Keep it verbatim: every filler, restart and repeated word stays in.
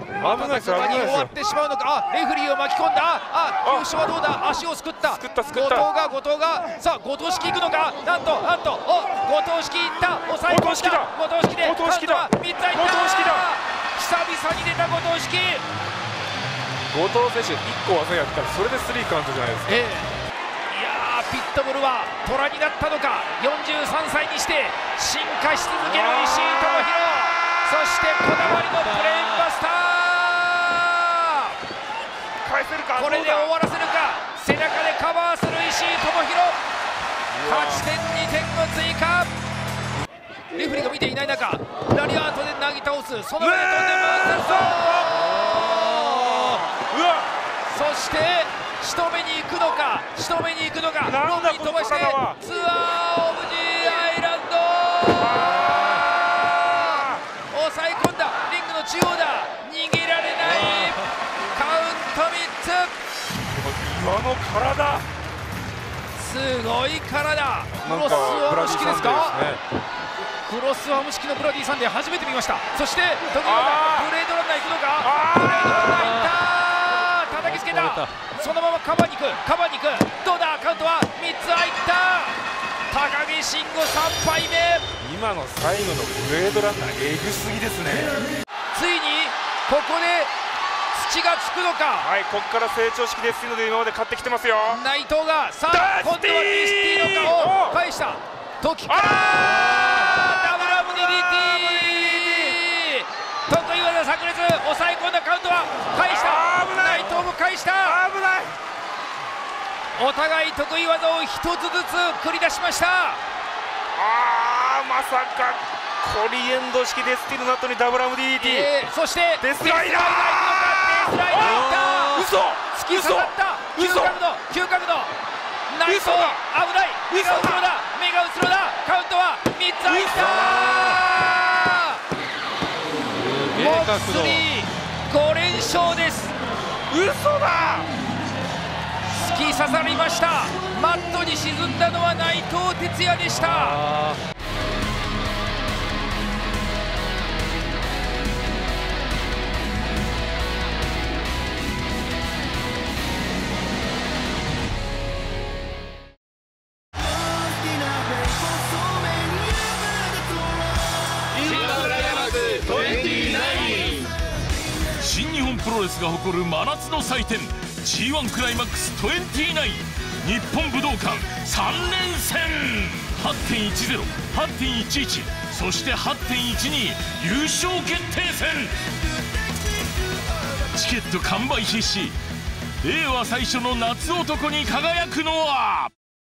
ないですよ、危ないですよ。終わってしまうのか。あ、レフリーを巻き込んだ。あ、優勝はどうだ。足をすくった。 すくったすく後った。 藤が後藤がさあ後藤式いくのか。なんとなんとお後藤式いった。抑え込んだ。後藤式で後藤式だ。 みっつ入った。 後藤式だ。 久々に出た後藤式。 後藤選手いっこ技やったらそれでスリーカウントじゃないですか。 ええ、いやーピットブルは虎になったのか。よんじゅうさんさいにして進化し続ける石井智弘。そしてこだわりのブレーンバスター。 返せるか。 これで終わらせるか。背中でカバーする石井智弘。勝ち点にてんを追加。レフリーが見ていない中ラリアートでなぎ倒す。その上で飛んで回ったぞ。 うわ、 そして仕留めに行くのか。仕留めに行くのか。ローに飛ばしてツアーオブジーアイランド。抑え込んだ。リングの中央だ。逃げられない。カウントみっつ。 岩の体すごい体。クロスアーム式ですか。クロスアーム式のブラディサンデー初めて見ました。そして得意技ブレードランナー行くのか。ブレードランナー行った。叩きつけた。そのままカバーに行く。カバーに行く。どうだ。カウントはみっつ入った。高木慎吾さんぱいめ。 今の最後のブレードランナーえぐすぎですね。 ついにここで土がつくのか。 はい、ここから成長式ですので今まで勝ってきてますよ。 内藤がさあ今度はディスティの顔を返した時からダブルアムディ ディーティー。得意技炸裂。抑え込んだ。カウントは返した。内藤も返した。 危ない。 お互い得意技を一つずつ繰り出しました。 あー、まさかコリエンド式デスティの後にダブルアム ディーティー、 えー、そしてデスライダー。 デスライダーいった。 嘘。 突き刺さった。急角度急角度。内藤危ない。目がうつろだ。目がうつろだ。カウントはみっつ入った。モックスリーご連勝です。 嘘だ。 突き刺さりました。マットに沈んだのは内藤哲也でした。 新日本プロレスが誇る真夏の祭典 ジーワン クライマックスにじゅうきゅう日本武道館さん連戦 はちてんいちゼロ、はちてんいちいち そして はちてんいちに 優勝決定戦。チケット完売必至。令和最初の夏男に輝くのは